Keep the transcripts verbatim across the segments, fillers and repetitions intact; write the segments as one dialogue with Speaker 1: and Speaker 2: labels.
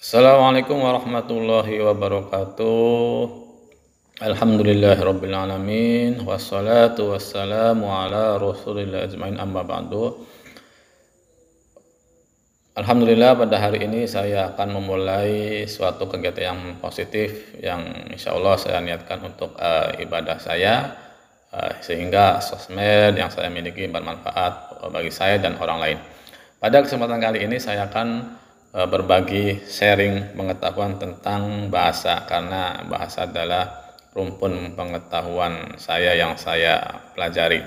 Speaker 1: Assalamualaikum warahmatullahi wabarakatuh. Alhamdulillahirabbil alamin wassalatu wassalamu ala Rasulillah ajmain amma ba'du. Alhamdulillah, pada hari ini saya akan memulai suatu kegiatan yang positif yang insya Allah saya niatkan untuk uh, ibadah saya, uh, sehingga sosmed yang saya miliki bermanfaat bagi saya dan orang lain. Pada kesempatan kali ini saya akan berbagi sharing pengetahuan tentang bahasa, karena bahasa adalah rumpun pengetahuan saya yang saya pelajari.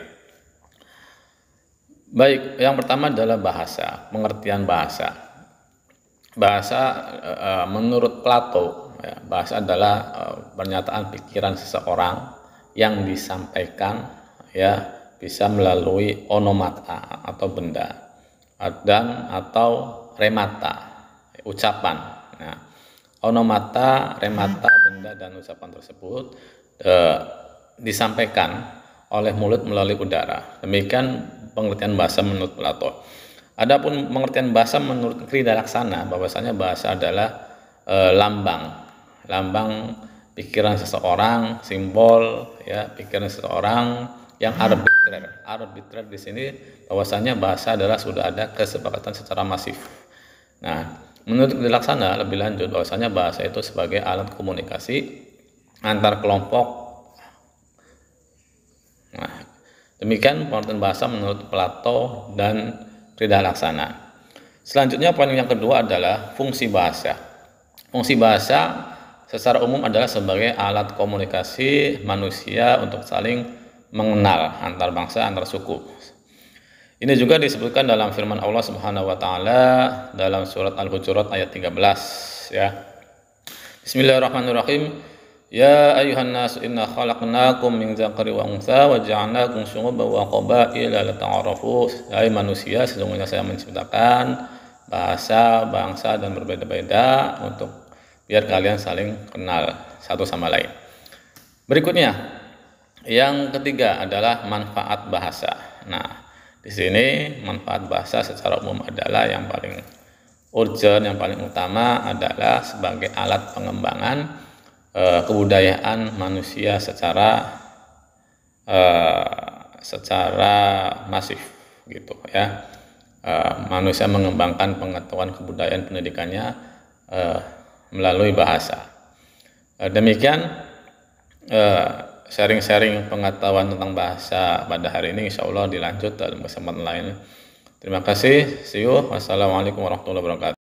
Speaker 1: Baik, yang pertama adalah bahasa, pengertian bahasa. Bahasa menurut Plato, ya, bahasa adalah pernyataan pikiran seseorang yang disampaikan, ya, bisa melalui onomata atau benda dan atau remata, ucapan. Nah, onomata, remata, benda dan ucapan tersebut eh, disampaikan oleh mulut melalui udara. Demikian pengertian bahasa menurut Plato. Adapun pengertian bahasa menurut Krida Laksana, bahwasanya bahasa adalah eh, lambang, lambang pikiran seseorang, simbol, ya, pikiran seseorang yang arbitrer. Arbitrer di sini bahwasanya bahasa adalah sudah ada kesepakatan secara masif. Nah, menurut Dilaksana lebih lanjut bahwasanya bahasa itu sebagai alat komunikasi antar kelompok. Nah, demikian pengertian bahasa menurut Plato dan Krida Laksana. Selanjutnya poin yang kedua adalah fungsi bahasa. Fungsi bahasa secara umum adalah sebagai alat komunikasi manusia untuk saling mengenal antar bangsa, antar suku. Ini juga disebutkan dalam firman Allah Subhanahu wa taala dalam surat Al-Hujurat ayat tiga belas, ya. Bismillahirrahmanirrahim. Ya ayuhan nas inna khalaqnakum min dzakari wa untha wa ja'alnakum syu'uban wa qabaila lita'arafu. Hai manusia, sesungguhnya saya menciptakan bahasa, bangsa dan berbeda-beda untuk biar kalian saling kenal satu sama lain. Berikutnya, yang ketiga adalah manfaat bahasa. Nah, di sini manfaat bahasa secara umum adalah yang paling urgent, yang paling utama adalah sebagai alat pengembangan e, kebudayaan manusia secara e, secara masif, gitu, ya. E, manusia mengembangkan pengetahuan kebudayaan pendidikannya e, melalui bahasa. E, demikian e, sharing-sharing pengetahuan tentang bahasa pada hari ini, insya Allah dilanjut dalam kesempatan lain. Terima kasih. See you. Wassalamualaikum warahmatullahi wabarakatuh.